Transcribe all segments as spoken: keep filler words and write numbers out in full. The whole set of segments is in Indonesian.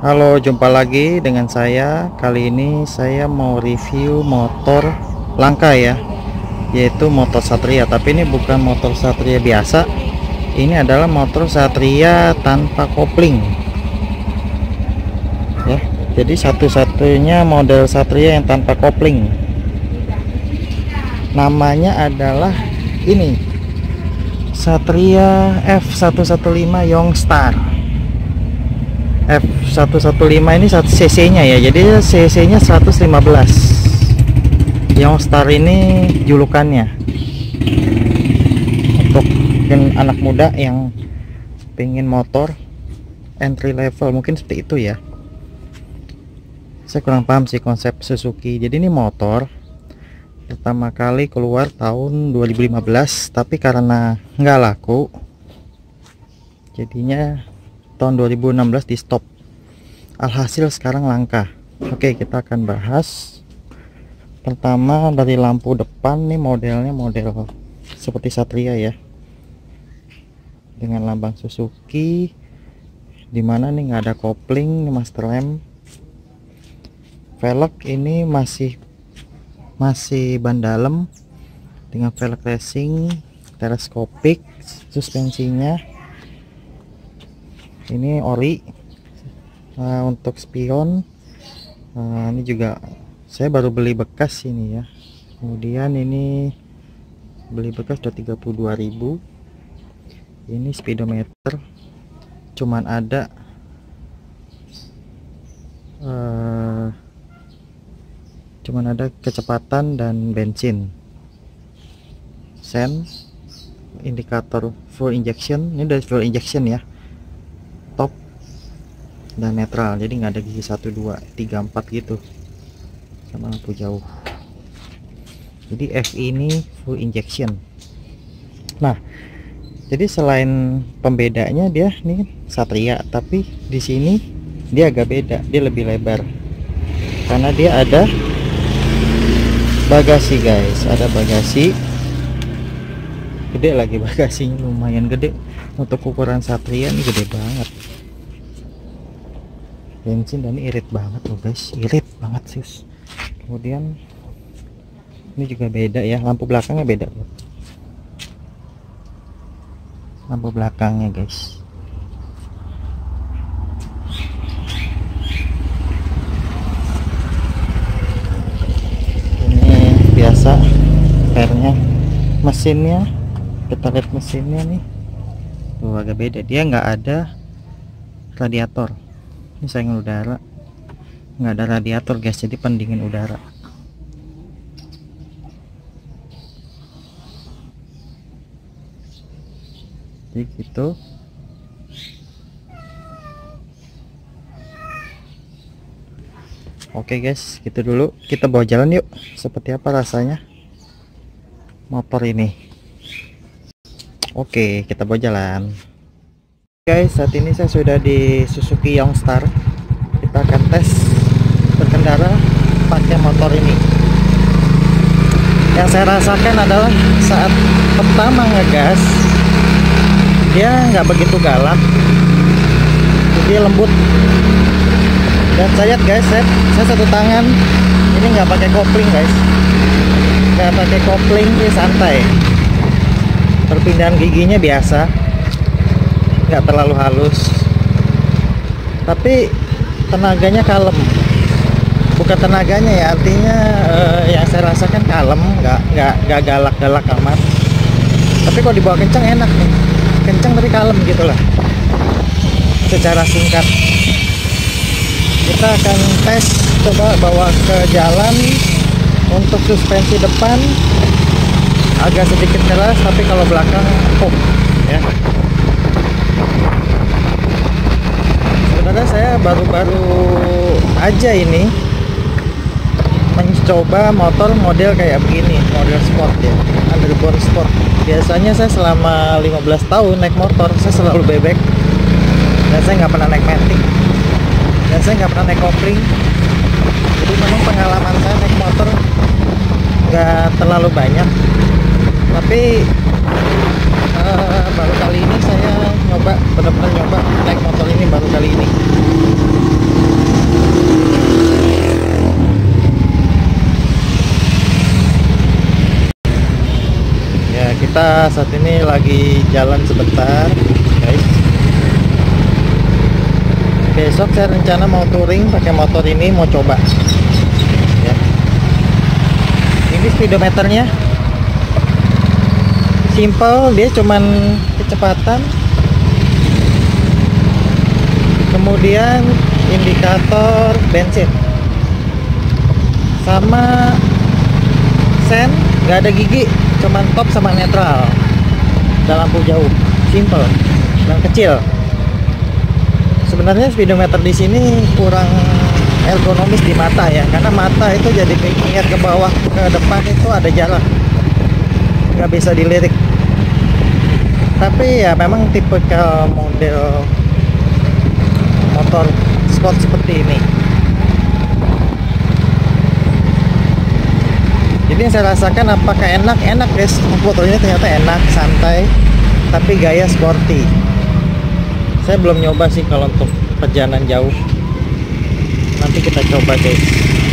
Halo, jumpa lagi dengan saya. Kali ini saya mau review motor langka ya, yaitu motor Satria. Tapi ini bukan motor Satria biasa. Ini adalah motor Satria tanpa kopling. Ya, jadi satu-satunya model Satria yang tanpa kopling. Namanya adalah ini, Satria F seratus lima Youngstar. F seratus lima ini cc nya ya, jadi cc nya seratus lima belas. Youngstar ini julukannya untuk anak muda yang pengen motor entry level, mungkin seperti itu ya. Saya kurang paham sih konsep Suzuki. Jadi ini motor pertama kali keluar tahun dua ribu lima belas, tapi karena nggak laku jadinya tahun dua ribu enam belas di stop. Alhasil sekarang langka. Oke, kita akan bahas. Pertama dari lampu depan nih, modelnya model seperti Satria ya, dengan lambang Suzuki, dimana nih nggak ada kopling, master lamp. Velg ini masih masih ban dalam dengan velg racing, teleskopik. Suspensinya ini ori. Nah, untuk spion, nah, ini juga saya baru beli bekas ini ya. Kemudian ini beli bekas udah tiga puluh dua ribu. Ini speedometer cuman ada uh, cuman ada kecepatan dan bensin. Sen, indikator full injection, ini dari full injection ya, top dan netral, jadi nggak ada gigi satu dua tiga empat gitu, sama lampu jauh. Jadi F ini full injection. Nah, jadi selain pembedanya dia nih Satria, tapi di sini dia agak beda, dia lebih lebar karena dia ada bagasi guys, ada bagasi gede lagi, bagasinya lumayan gede untuk ukuran Satria, ini gede banget. Bensin dan ini irit banget loh guys, irit banget sih. Kemudian ini juga beda ya, lampu belakangnya beda loh, lampu belakangnya guys. Biasa pernya, mesinnya kita lihat mesinnya nih, tuh agak beda, dia nggak ada radiator. Ini saingan udara, nggak ada radiator guys, jadi pendingin udara. Jadi gitu. Oke guys, gitu dulu, kita bawa jalan yuk, seperti apa rasanya motor ini. Oke, kita bawa jalan guys. Saat ini saya sudah di Suzuki Youngstar. Kita akan tes berkendara pakai motor ini. Yang saya rasakan adalah saat pertama ngegas, dia nggak begitu galak, jadi lembut. Dan saya lihat guys, saya, saya satu tangan ini nggak pakai kopling guys, nggak pakai kopling, ini santai. Perpindahan giginya biasa, nggak terlalu halus, tapi tenaganya kalem. Bukan tenaganya ya, artinya eh, yang saya rasakan kalem, nggak nggak nggak galak-galak amat. Tapi kalau dibawa kencang enak nih, kencang tapi kalem gitulah. Secara singkat, kita akan tes, coba bawa ke jalan. Untuk suspensi depan agak sedikit keras, tapi kalau belakang empuk ya. Sebenarnya saya baru-baru aja ini mencoba motor model kayak begini, model sport ya, underbone sport. Biasanya saya selama lima belas tahun naik motor, saya selalu bebek, dan saya nggak pernah naik matic, dan saya nggak pernah naik kopling. Jadi memang pengalaman saya naik motor nggak terlalu banyak, tapi uh, baru kali ini saya nyoba, benar-benar nyoba naik motor ini baru kali ini. kita saat ini lagi jalan sebentar guys. Besok saya rencana mau touring pakai motor ini, mau coba ya. Ini speedometernya simple, dia cuman kecepatan, kemudian indikator bensin sama sen, nggak ada gigi, cuman top sama netral, ada lampu jauh, simple dan kecil. Sebenarnya speedometer di sini kurang ergonomis di mata ya, karena mata itu jadi mengingat ke bawah ke depan itu ada jarak, nggak bisa dilirik. Tapi ya memang tipikal model motor sport seperti ini. Jadi yang saya rasakan apakah enak? Enak guys, motornya ternyata enak, santai, tapi gaya sporty. Saya belum nyoba sih kalau untuk perjalanan jauh. Nanti kita coba guys.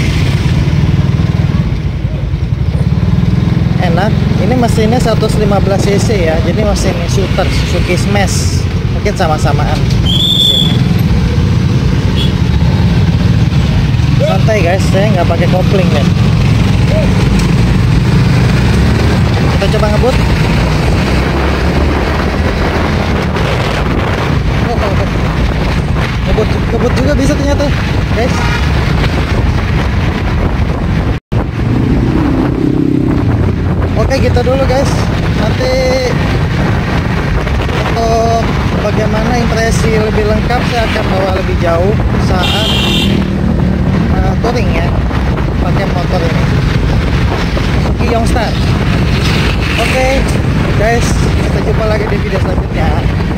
Enak. Ini mesinnya seratus lima belas cc ya, jadi mesin shooter Suzuki Smash. Mungkin sama-samaan mesinnya. Santai guys, saya nggak pakai kopling ya. Kita coba ngebut. Ngebut, ngebut juga bisa ternyata, guys. Oke, gitu dulu guys. Nanti untuk bagaimana impresi lebih lengkap saya akan bawa lebih jauh saat uh, touring ya, pakai motor ini Suzuki Youngstar. Oke okay, guys, kita jumpa lagi di video selanjutnya.